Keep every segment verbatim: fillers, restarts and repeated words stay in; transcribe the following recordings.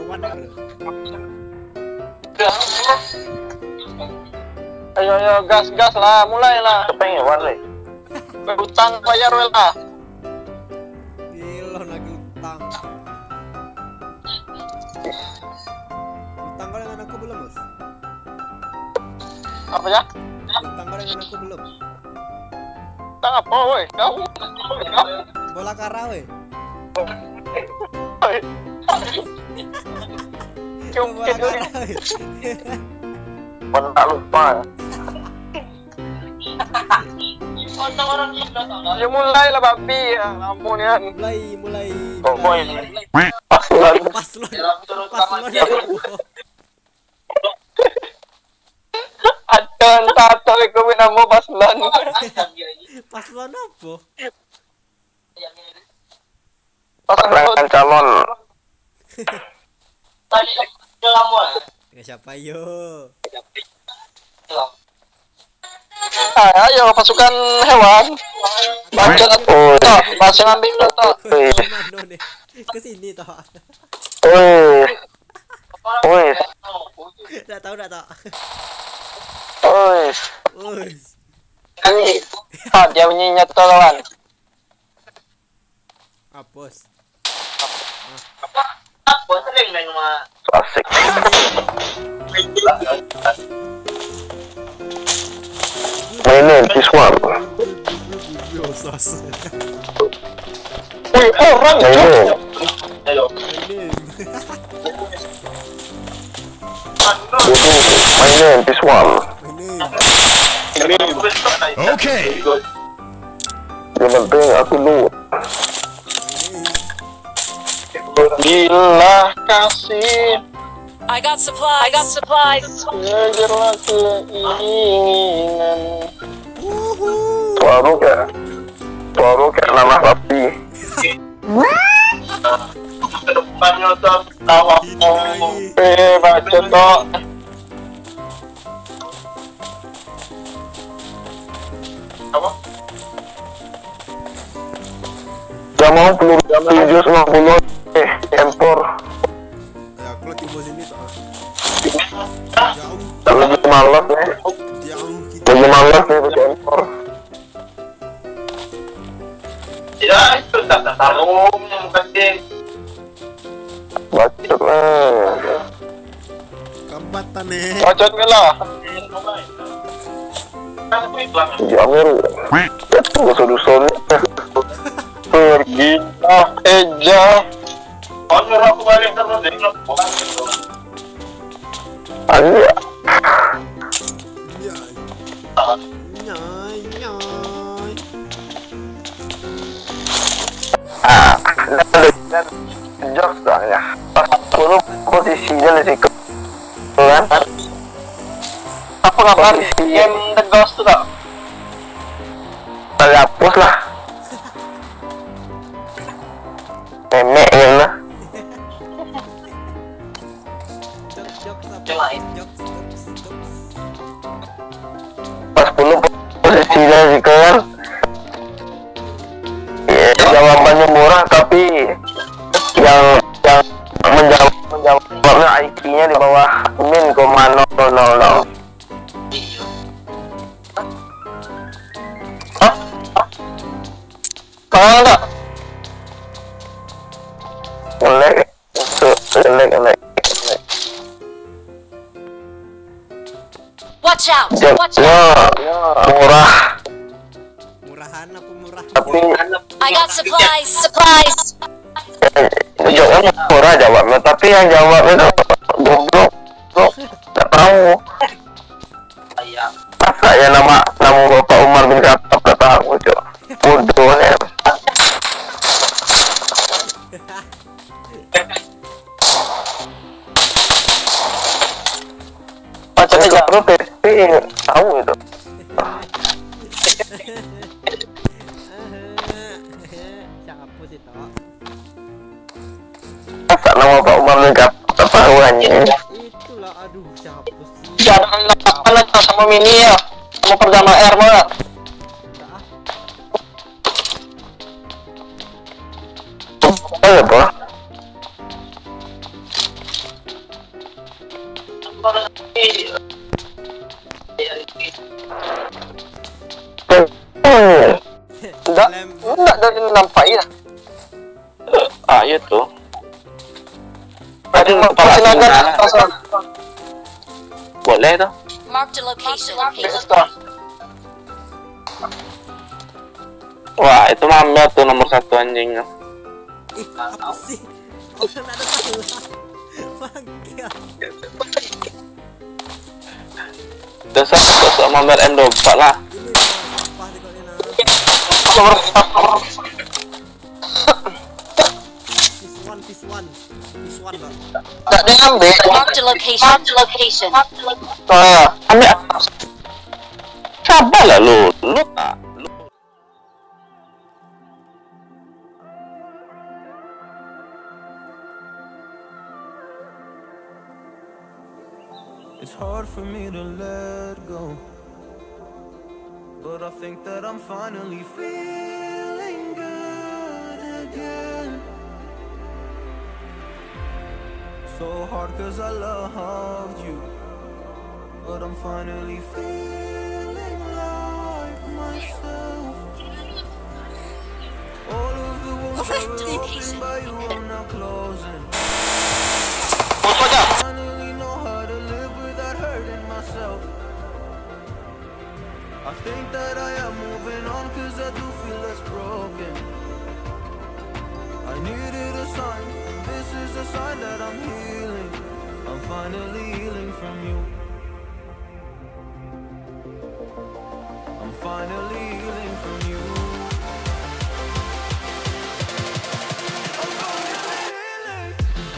Ayo ayo gas gas lah, mulai lah. Kepengen warna. Berutang bayar wel lah. Gila lagi utang. Utang kau dengan aku belum, Bos? Apa ya? Utang kau dengan aku belum? Utang apa, woi? Kau? Bola kara, woi. Bola kara, woi. Mana tak lupa. Ya mulai lah babi ya, ampun ya. Mulai, mulai. Pokoknya mulai. paslon. Paslon. Paslon ya. Ada satu ikut nama paslon. Paslon apa? Pasangan calon. Tadi lama. Dengan siapa yo? Ah, ayo pasukan hewan. Bacot oh, masih ngambil toh. Ke sini toh. Woi. Woi. Enggak tahu, enggak tahu. Woi. Woi. Ah, dia menyinyat kawan. Apos. Apa sering main sama asik. My name is one. Biasa. Wih, orang ya. Halo. My name is one. Okay. Yang penting aku lu. Bila kasih. I got supplies. I got supplies. Ngejarlah keinginan. Suara kayak suara kayak nama sapi. Kedepannya tuh tawa eh baca toh. Apa? Gak mau peluru tujuh enam puluh eh empor. Ya, aku lagi mau sini toh. Lebih malas nih. Jauh kita. Lebih malas nih pakai empor. Ya itu tak taruh yang kasih. Bacot lah. Kambatan nih. Bacot lah. Jamir. Itu usul-usul. Pergi ah Eja. Oh nyuruh aku balik terus jadi bukan gitu. Iya. Iya. Nyai nyai. Ah, dan jokes dah ya. Pas dulu posisinya di situ. Kan? Apa kabar game The Ghost tuh tak? Saya hapus lah. Nenek ya lah. Pas dulu posisinya di kan. Ya, jawabannya murah tapi yang yang menjawab menjawabnya I Q-nya di bawah min koma nol nol nol. Hah? Kalau enggak? Jelek, jelek, jelek. Watch out. Watch out. Ya, murah. Murahan apa murah? Tapi I got supplies. Supplies. eh, jawabnya murah jawabnya, tapi yang jawabnya itu goblok, goblok, nggak tahu. Masa ya nama nama Bapak Umar bin Khattab nggak tahu cok, bodohnya. Macamnya jauh P P tahu itu. Siapa sih toh? Masa nama Pak Umar bin Khattab tahuannya. Itulah aduh siapa sih? Jangan lakukan sama mini ya, sama pertama R mah. Oh ya, Pak. Ah, iya tuh. Tadi mau pala silakan. Boleh tuh. Marked a location. Wah, itu mamba tuh nomor satu anjingnya. Ih, apa sih? Orang ada salah. Bangga. Dasar sosok mamer M dua puluh empat lah. Ini apa sih kok ini? This one, this one, this one lah. Enggak diambil. Marked a location. Marked a location. Oh, ambil. Sabar lah lu. Lu tak. Lu. It's hard for me to let go, but I think that I'm finally feeling good again. So hard cause I loved you, but I'm finally feeling like myself. All of the wounds that were opened by you are now closing. Finally know how to live without hurting myself. I think that I am moving on cause I do feel less broken. I needed a sign, this is a sign that I'm healing. I'm finally healing from you. I'm finally healing from you. I'm finally healing.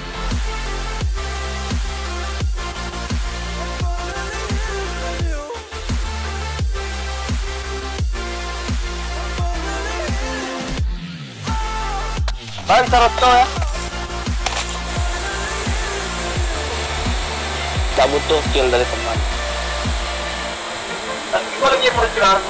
Balik taruh to ya. Gak butuh skill dari teman. Gue lagi perjuangan.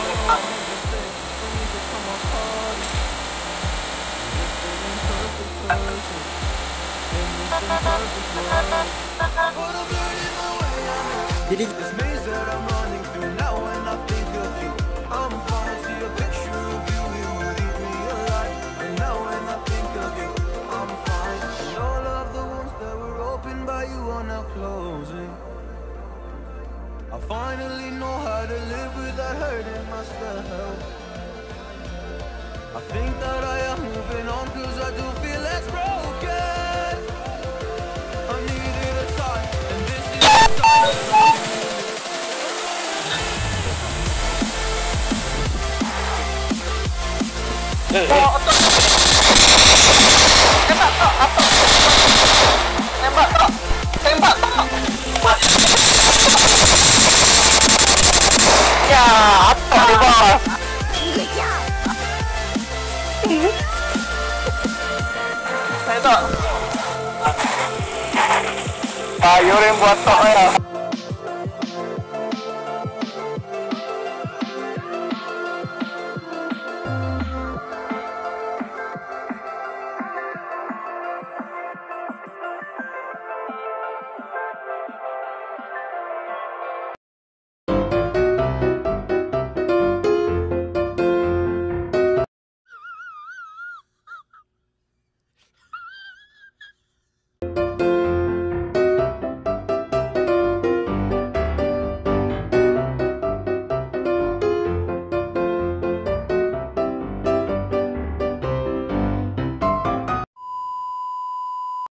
Jadi This maze that I'm running through now when I think of you, I'm fine. See a picture of you, it would eat me alive. And now when I think of you, I'm fine. And all of the wounds that were opened by you are now closing. I finally know how to live without hurting myself. I think that I am moving on cause I do feel less broken. I needed a sign, and this is the sign that I'm Tembak tok, atau tembak tok, tembak tok. Ya, atau di bawah. Saya tok. Sayur yang buat tok ya.